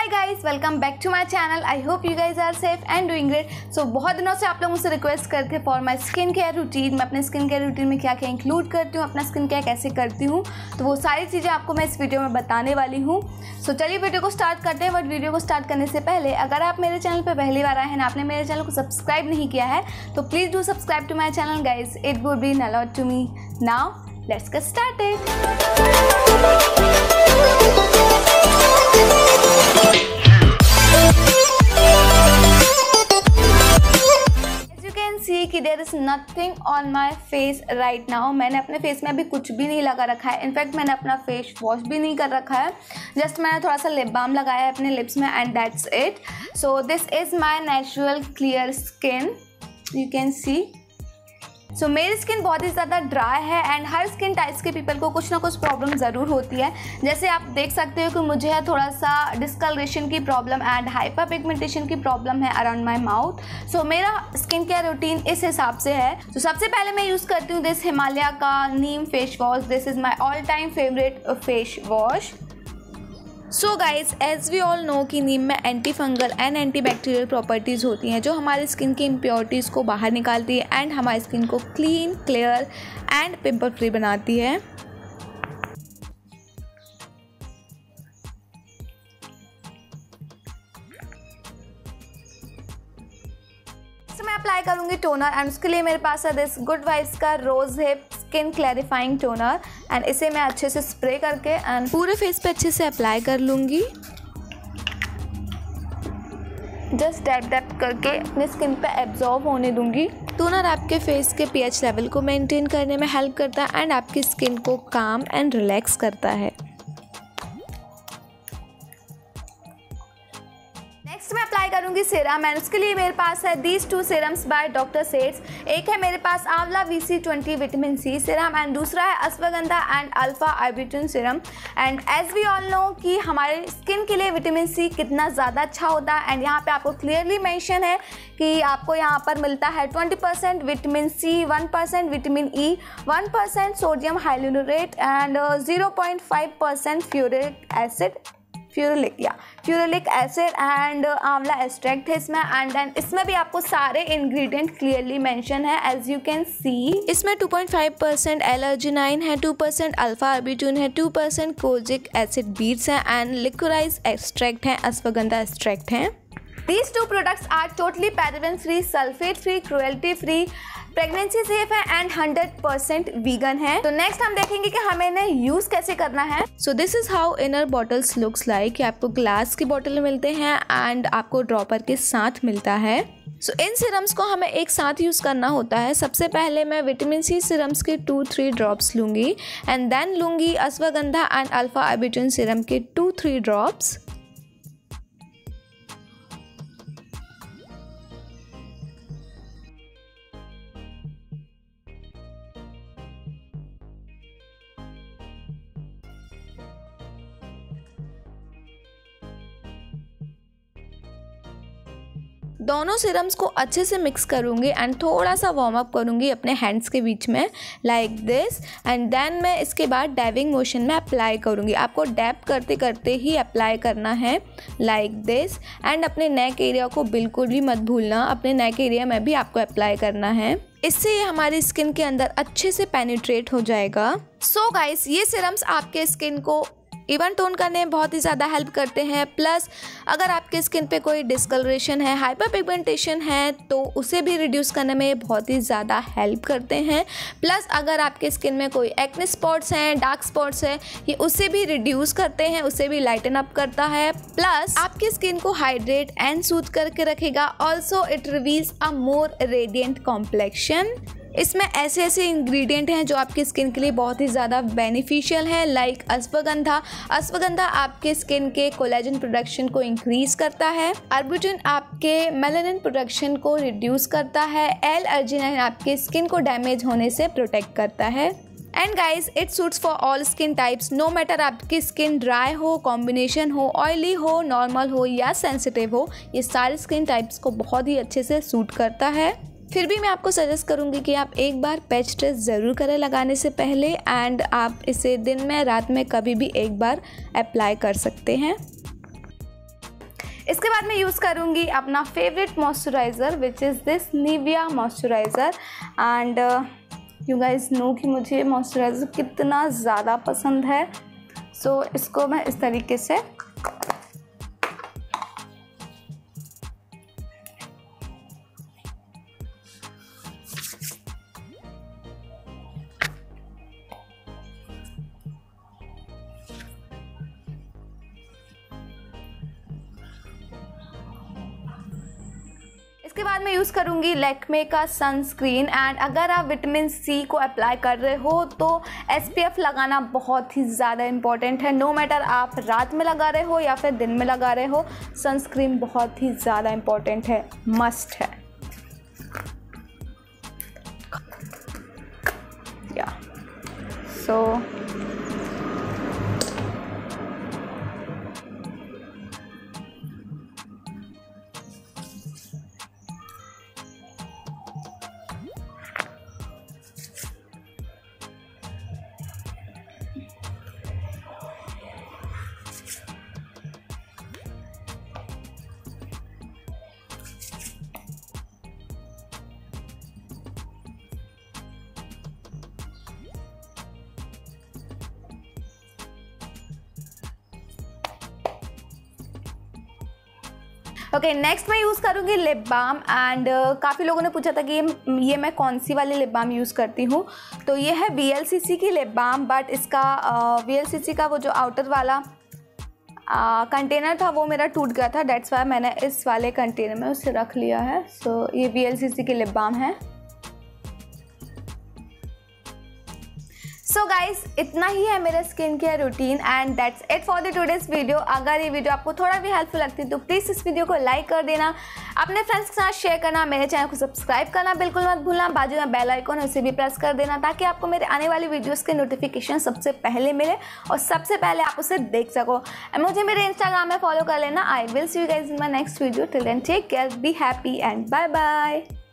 Hi guys, welcome back to my channel. I hope you guys are safe and doing great. So बहुत दिनों से आप लोग मुझसे रिक्वेस्ट करते for my skin care routine. मैं अपने स्किन केयर रूटीन में क्या क्या इंक्लूड करती हूँ, अपना स्किन केयर कैसे करती हूँ, तो वो सारी चीज़ें आपको मैं इस वीडियो में बताने वाली हूँ। सो चलिए वीडियो को स्टार्ट करते हैं। बट वीडियो को स्टार्ट करने से पहले अगर आप मेरे चैनल पर पहली बार आए हैं ना, आपने मेरे चैनल को सब्सक्राइब नहीं किया है, तो please do subscribe to my channel guys. It would be a lot to me. Now let's get started. See कि there is nothing on my face right now. मैंने अपने फेस में अभी कुछ भी नहीं लगा रखा है। इनफैक्ट मैंने अपना फेस वॉश भी नहीं कर रखा है। जस्ट मैंने थोड़ा सा लिप बाम लगाया है अपने लिप्स में and that's it. So this is my natural clear skin, you can see. So मेरी स्किन बहुत ही ज़्यादा ड्राई है एंड हर स्किन टाइप्स के पीपल को कुछ ना कुछ प्रॉब्लम ज़रूर होती है। जैसे आप देख सकते हो कि मुझे है थोड़ा सा डिस्कलरेशन की प्रॉब्लम एंड हाइपर पिगमेंटेशन की प्रॉब्लम है अराउंड माय माउथ। सो मेरा स्किन केयर रूटीन इस हिसाब से है। तो सबसे पहले मैं यूज़ करती हूँ दिस हिमालय का neem face wash. This is my all time favourite face wash. So guys, as we all know कि नीम में anti fungal and anti bacterial properties होती हैं जो हमारी स्किन की इम्प्योरिटीज़ को बाहर निकालती है एंड हमारी स्किन को clean, clear and pimple free बनाती है। मैं अप्लाई करूंगी टोनर एंड उसके लिए मेरे पास है दिस गुड वाइब्स का rose hip skin clarifying toner and इसे मैं अच्छे से स्प्रे करके एंड पूरे फेस पे अच्छे से अप्लाई कर लूँगी। जस्ट डैप डैप करके अपने स्किन पे एब्जॉर्ब होने दूंगी। टोनर आपके फेस के पीएच लेवल को मेंटेन करने में हेल्प करता है एंड आपकी स्किन को काम एंड रिलैक्स करता है। नेक्स्ट मैं अप्लाई करूंगी सीरम एंड उसके लिए मेरे पास है these two serums by doctor Sheth's. एक है मेरे पास आंवला VC20 vitamin C serum and दूसरा है ashwagandha and alpha arbutin serum. And as we all know कि हमारे स्किन के लिए विटामिन सी कितना ज़्यादा अच्छा होता है एंड यहाँ पे आपको क्लियरली मेंशन है कि आपको यहाँ पर मिलता है 20% vitamin C, 1% vitamin E, 1% sodium hyaluronate and 0.5% ferulic acid and amla extract है इसमें। एंड देन इसमें भी आपको सारे इंग्रेडिएंट क्लियरली मेंशन है एज यू कैन सी। इसमें 2.5% एलर्जिनाइन है, 2% अल्फा आर्बिट्रिन है, 2% कोजिक एसिड बीट्स है एंड लिक्विडाइज एक्सट्रैक्ट है, अश्वगंधा एक्सट्रैक्ट है। These two products are totally paraben free, sulfate free, cruelty free, pregnancy safe है एंड 100% वीगन है। तो नेक्स्ट हम देखेंगे कि हमें इन्हें यूज कैसे करना है। So this is how inner bottles looks like. आपको ग्लास की बॉटल मिलते हैं एंड आपको ड्रॉपर के साथ मिलता है। सो इन सीरम्स को हमें एक साथ यूज़ करना होता है। सबसे पहले मैं विटामिन सी सीरम्स के 2-3 ड्रॉप्स लूँगी एंड देन लूँगी ashwagandha and alpha arbutin serum के 2-3 ड्रॉप्स। दोनों सीरम्स को अच्छे से मिक्स करूँगी एंड थोड़ा सा वार्म अप करूँगी अपने हैंड्स के बीच में लाइक दिस एंड देन मैं इसके बाद डैबिंग मोशन में अप्लाई करूँगी। आपको डैब करते करते ही अप्लाई करना है लाइक दिस एंड अपने नेक एरिया को बिल्कुल भी मत भूलना, अपने नेक एरिया में भी आपको अप्लाई करना है। इससे ये हमारी स्किन के अंदर अच्छे से पेनिट्रेट हो जाएगा। सो गाइस, ये सीरम्स आपके स्किन को इवन टोन करने में बहुत ही ज़्यादा हेल्प करते हैं। प्लस अगर आपके स्किन पे कोई डिस्कलरेशन है, हाइपर पिगमेंटेशन है, तो उसे भी रिड्यूस करने में बहुत ही ज़्यादा हेल्प करते हैं। प्लस अगर आपके स्किन में कोई एक्ने स्पॉट्स हैं, डार्क स्पॉट्स हैं, ये उसे भी रिड्यूस करते हैं, उसे भी लाइटन अप करता है। प्लस आपकी स्किन को हाइड्रेट एंड सूथ करके रखेगा। Also it reveals a more radiant complexion. इसमें ऐसे ऐसे इंग्रेडिएंट हैं जो आपकी स्किन के लिए बहुत ही ज़्यादा बेनिफिशियल है लाइक अश्वगंधा आपके स्किन के कोलेजन प्रोडक्शन को इंक्रीज करता है। आर्बिट्रिन आपके मेलानिन प्रोडक्शन को रिड्यूस करता है। एल-अर्जिनाइन आपके स्किन को डैमेज होने से प्रोटेक्ट करता है। And guys, it suits for all skin types. No matter आपकी स्किन ड्राई हो, कॉम्बिनेशन हो, ऑयली हो, नॉर्मल हो या सेंसिटिव हो, ये सारे स्किन टाइप्स को बहुत ही अच्छे से सूट करता है। फिर भी मैं आपको सजेस्ट करूंगी कि आप एक बार पैच टेस्ट ज़रूर करें लगाने से पहले एंड आप इसे दिन में रात में कभी भी एक बार अप्लाई कर सकते हैं। इसके बाद मैं यूज़ करूँगी अपना favourite moisturiser which is this Nivea moisturiser. And you guys know कि मुझे मॉइस्चराइज़र कितना ज़्यादा पसंद है। सो इसको मैं इस तरीके से इसके बाद मैं यूज़ करूँगी लैक्मे का सनस्क्रीन। एंड अगर आप विटामिन सी को अप्लाई कर रहे हो तो SPF लगाना बहुत ही ज़्यादा इम्पॉर्टेंट है। नो मैटर आप रात में लगा रहे हो या फिर दिन में लगा रहे हो, सनस्क्रीन बहुत ही ज़्यादा इम्पॉर्टेंट है, मस्ट है। या सो ओके, नेक्स्ट मैं यूज़ करूँगी लिप बाम। एंड काफ़ी लोगों ने पूछा था कि ये मैं कौन सी वाली लिप बाम यूज़ करती हूँ। तो ये है VLCC की लिप बाम, बट इसका VLCC का वो जो आउटर वाला कंटेनर था वो मेरा टूट गया था, डेट्स वाई मैंने इस वाले कंटेनर में उसे रख लिया है। सो ये VLCC की लिप बाम है। सो गाइस इतना ही है मेरा skin care routine and that's it for the today's video. अगर ये वीडियो आपको थोड़ा भी हेल्पफुल लगती है तो प्लीज़ इस वीडियो को लाइक कर देना, अपने फ्रेंड्स के साथ शेयर करना, मेरे चैनल को सब्सक्राइब करना बिल्कुल मत भूलना, बाजू में बेल आइकन है उसे भी प्रेस कर देना ताकि आपको मेरे आने वाली वीडियोस के नोटिफिकेशन सबसे पहले मिले और सबसे पहले आप उसे देख सको। मुझे मेरे इंस्टाग्राम में फॉलो कर लेना। I will see you guys in my next video. Till then take care, be happy and bye bye.